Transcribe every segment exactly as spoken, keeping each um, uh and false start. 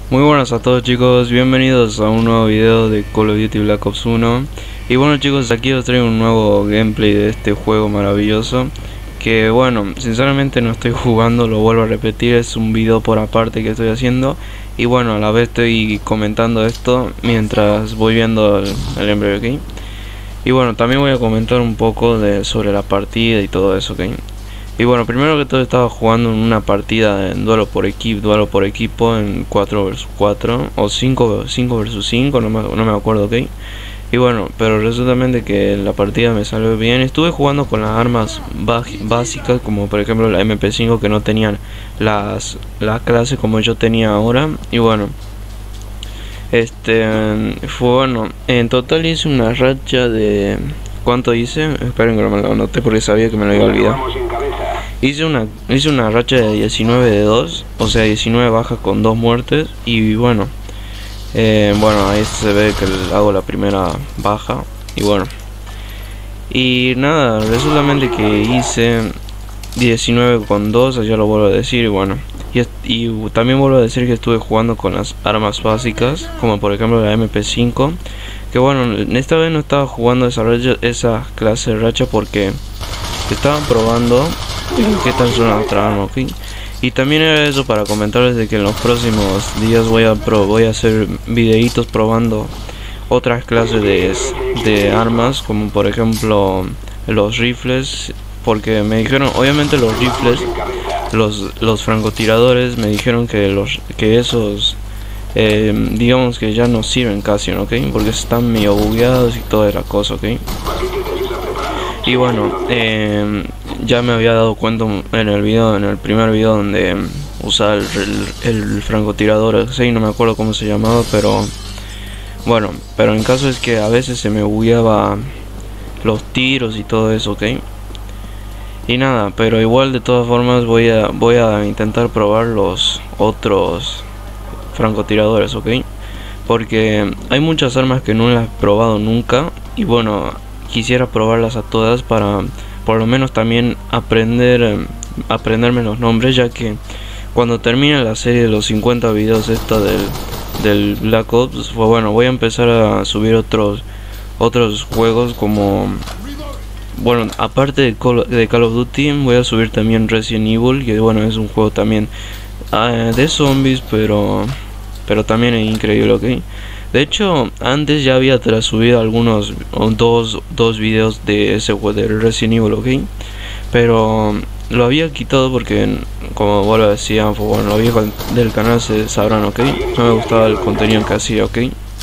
Muy buenas a todos chicos, bienvenidos a un nuevo video de Call of Duty Black Ops uno. Y bueno chicos, aquí os traigo un nuevo gameplay de este juego maravilloso. Que bueno, sinceramente no estoy jugando, lo vuelvo a repetir, es un video por aparte que estoy haciendo. Y bueno, a la vez estoy comentando esto mientras voy viendo el, el gameplay, ¿ok? Y bueno, también voy a comentar un poco de sobre la partida y todo eso, ¿ok? Y bueno, primero que todo estaba jugando en una partida en duelo por equipo, duelo por equipo en cuatro versus cuatro o cinco versus cinco, no me, no me acuerdo, ok. Y bueno, pero resultamente que la partida me salió bien. Estuve jugando con las armas básicas, como por ejemplo la M P cinco, que no tenían las la clase como yo tenía ahora. Y bueno, este fue bueno. En total hice una racha de... ¿Cuánto hice? Esperen que no me lo anoté porque sabía que me lo iba a olvidar. Hice una, hice una racha de diecinueve de dos, o sea diecinueve bajas con dos muertes. Y bueno, eh, bueno, ahí se ve que hago la primera baja. Y bueno, y nada, resultamente que hice diecinueve con dos, ya lo vuelvo a decir. Y bueno, y, y también vuelvo a decir que estuve jugando con las armas básicas, como por ejemplo la M P cinco. Que bueno, esta vez no estaba jugando esa, racha, esa clase de racha porque estaban probando qué tal suena otra arma, ¿ok? Y también era eso para comentarles de que en los próximos días voy a pro, voy a hacer videitos probando otras clases de, de armas, como por ejemplo los rifles, porque me dijeron, obviamente los rifles, los, los francotiradores me dijeron que los que esos eh, digamos que ya no sirven casi, ¿ok? Porque están medio bugueados y toda la cosa, ¿ok? Y bueno, eh, ya me había dado cuenta en el video, en el primer video donde usaba el, el, el francotirador, sí, no me acuerdo cómo se llamaba, pero bueno, pero en caso es que a veces se me bugueaba los tiros y todo eso, ok. Y nada, pero igual de todas formas voy a voy a intentar probar los otros francotiradores, ok, porque hay muchas armas que no las he probado nunca y bueno, quisiera probarlas a todas para por lo menos también aprender eh, aprenderme los nombres, ya que cuando termine la serie de los cincuenta videos esta del, del Black Ops, pues bueno, voy a empezar a subir otros otros juegos como, bueno, aparte de Call, de Call of Duty, voy a subir también Resident Evil, que bueno, es un juego también uh, de zombies, pero pero también es increíble, ok. De hecho, antes ya había subido algunos dos, dos videos de ese juego de Resident Evil, ok, pero lo había quitado porque, como vos lo decían, bueno, los viejos del canal se sabrán, ok, no me gustaba el contenido que hacía, ok.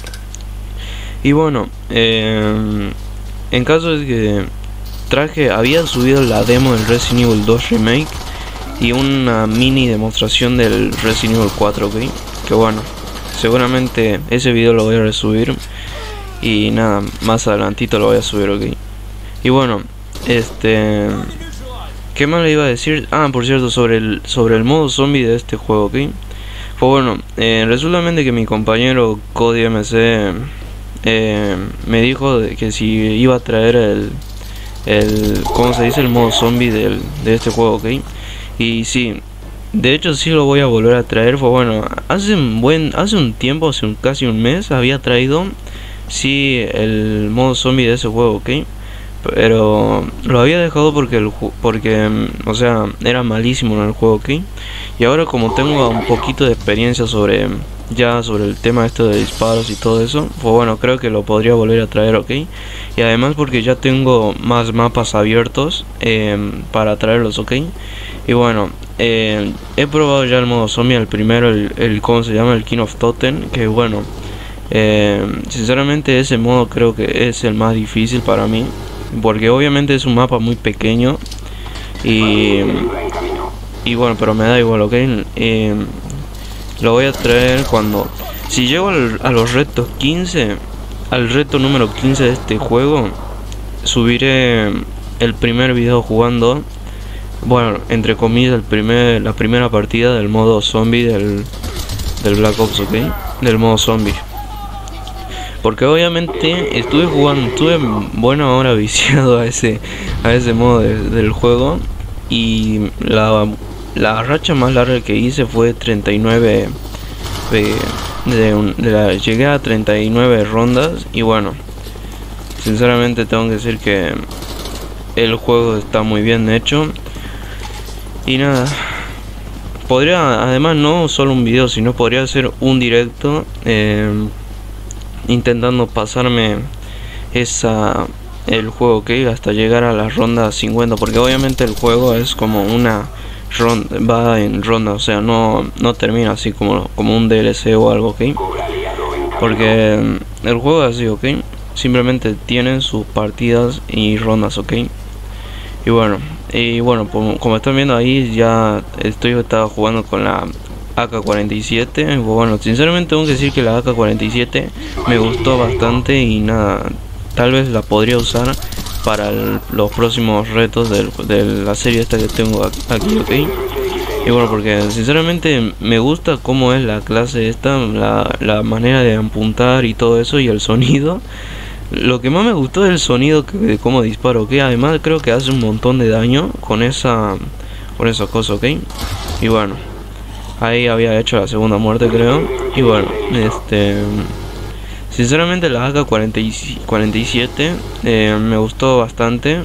Y bueno, eh, en caso de que traje, había subido la demo del Resident Evil dos Remake y una mini demostración del Resident Evil cuatro, ok, que bueno, seguramente ese video lo voy a resubir y nada, más adelantito lo voy a subir, ok. Y bueno, este, ¿qué más le iba a decir? Ah, por cierto, sobre el sobre el modo zombie de este juego, ok. Pues bueno, eh, resulta que mi compañero Cody M C eh, me dijo de que si iba a traer el el ¿cómo se dice? El modo zombie del, de este juego, ok. Y sí, de hecho sí lo voy a volver a traer. Fue bueno, hace un buen hace un tiempo, hace un, casi un mes había traído sí el modo zombie de ese juego, ok, pero lo había dejado porque el porque o sea, era malísimo en el juego, ok. Y ahora como tengo un poquito de experiencia sobre ya sobre el tema este de disparos y todo eso, pues bueno, creo que lo podría volver a traer, ok. Y además porque ya tengo más mapas abiertos eh, para traerlos, ok. Y bueno, eh, he probado ya el modo zombie, el primero, el, el ¿cómo se llama? El King of Totem, que bueno, eh, sinceramente ese modo creo que es el más difícil para mí, porque obviamente es un mapa muy pequeño y, y bueno, pero me da igual, ok. Eh, lo voy a traer cuando, si llego al, a los retos quince, al reto número quince de este juego, subiré el primer video jugando, bueno, entre comillas, el primer, la primera partida del modo zombie del, del Black Ops, ok, del modo zombie. Porque obviamente estuve jugando, estuve buena hora viciado a ese, a ese modo de, del juego. Y la, la racha más larga que hice fue treinta y nueve de, de, un, de la, llegué a treinta y nueve rondas y bueno, sinceramente tengo que decir que el juego está muy bien hecho. Y nada, podría, además no solo un video, sino podría hacer un directo eh, intentando pasarme esa el juego, ok, hasta llegar a la ronda cincuenta, porque obviamente el juego es como una ronda, va en ronda, o sea, no, no termina así como, como un D L C o algo, ok, porque el juego es así, ok, simplemente tiene sus partidas y rondas, ok. Y bueno, y bueno, como, como están viendo ahí, ya estoy estaba jugando con la A K cuarenta y siete. Bueno, sinceramente tengo que decir que la A K cuarenta y siete me gustó bastante y nada, tal vez la podría usar para el, los próximos retos de, de la serie esta que tengo aquí, ok. Y bueno, porque sinceramente me gusta cómo es la clase esta, la, la manera de apuntar y todo eso y el sonido. Lo que más me gustó es el sonido que, de cómo disparo, ok. Además creo que hace un montón de daño con esa con esa cosa, ok. Y bueno, ahí había hecho la segunda muerte, creo. Y bueno, este sinceramente la A K cuarenta y siete eh, me gustó bastante.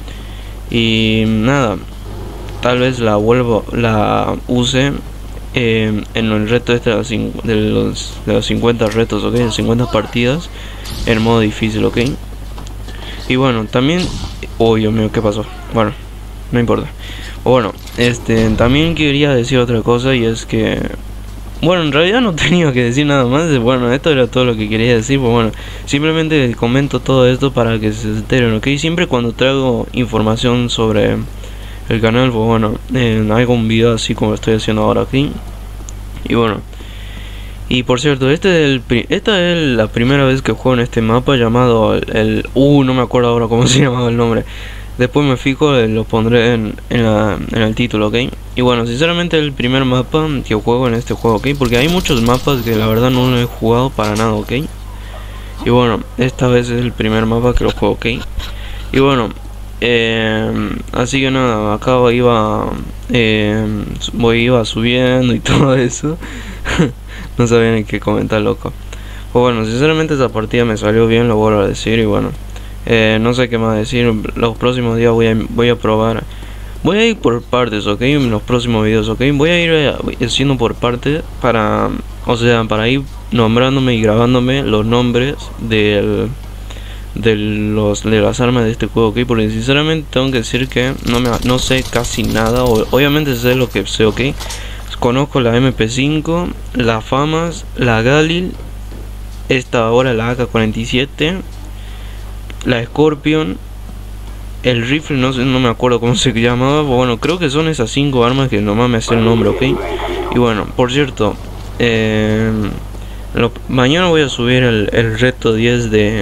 Y nada, tal vez la vuelvo, la use eh, en el reto este de los, de los, de los cincuenta retos, ok, de cincuenta partidas en modo difícil, ok. Y bueno, también, oh Dios mío, ¿qué pasó? Bueno, no importa. Bueno, este, también quería decir otra cosa, y es que, bueno, en realidad no tenía que decir nada más. Bueno, esto era todo lo que quería decir. Pues bueno, simplemente comento todo esto para que se enteren, ok. Siempre cuando traigo información sobre el canal, pues bueno, eh, hago un video así como estoy haciendo ahora aquí. Y bueno, y por cierto, este es el esta es la primera vez que juego en este mapa llamado el, el uh, no me acuerdo ahora cómo se llamaba el nombre. Después me fijo, eh, lo pondré en, en, la, en el título, ok. Y bueno, sinceramente es el primer mapa que juego en este juego, ok. Porque hay muchos mapas que la verdad no lo he jugado para nada, ok. Y bueno, esta vez es el primer mapa que lo juego, ok. Y bueno, eh, así que nada, acá iba, eh, voy, iba subiendo y todo eso. No sabía ni qué comentar, loco. Pues bueno, sinceramente esa partida me salió bien, lo vuelvo a decir. Y bueno, eh, no sé qué más decir. Los próximos días voy a, voy a probar. Voy a ir por partes, ok, en los próximos videos, ok. Voy a ir haciendo por partes para, o sea, para ir nombrándome y grabándome los nombres del... de los de las armas de este juego, ok, porque sinceramente tengo que decir que no me no sé casi nada. O, obviamente sé lo que sé, ok. Conozco la M P cinco, la FAMAS, la Galil, esta ahora la A K cuarenta y siete, la Scorpion, el rifle, no sé, no me acuerdo cómo se llamaba. Bueno, creo que son esas cinco armas que nomás me hacen el nombre, ok. Y bueno, por cierto, eh, lo, mañana voy a subir el, el reto diez de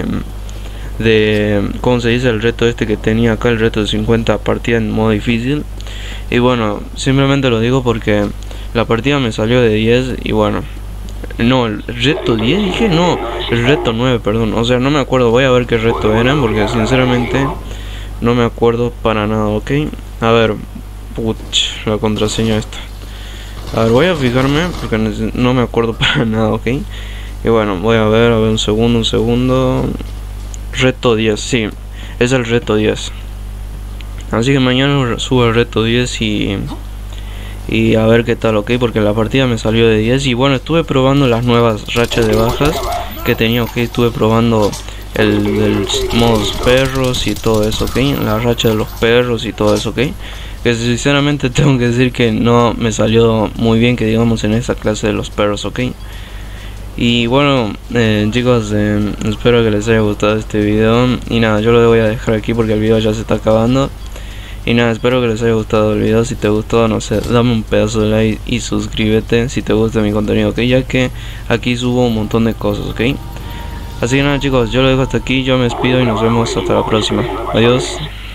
de cómo se dice, el reto este que tenía acá, el reto de cincuenta partidas en modo difícil. Y bueno, simplemente lo digo porque la partida me salió de diez. Y bueno, no, el reto diez dije, no, el reto nueve, perdón. O sea, no me acuerdo, voy a ver qué reto eran, porque sinceramente no me acuerdo para nada, ok. A ver, puch, la contraseña esta. A ver, voy a fijarme porque no me acuerdo para nada, ok. Y bueno, voy a ver, a ver, un segundo, un segundo. Reto diez, sí, es el reto diez. Así que mañana subo el reto diez y, y a ver qué tal, ok, porque la partida me salió de diez. Y bueno, estuve probando las nuevas rachas de bajas que tenía, ok. Estuve probando el del modo perros y todo eso, ok. La racha de los perros y todo eso, ok. Que sinceramente tengo que decir que no me salió muy bien, que digamos, en esa clase de los perros, ok. Y bueno, eh, chicos, eh, espero que les haya gustado este video. Y nada, yo lo voy a dejar aquí porque el video ya se está acabando. Y nada, espero que les haya gustado el video. Si te gustó, no sé, dame un pedazo de like y suscríbete si te gusta mi contenido, ok, ya que aquí subo un montón de cosas, ok. Así que nada, chicos, yo lo dejo hasta aquí, yo me despido y nos vemos hasta la próxima. Adiós.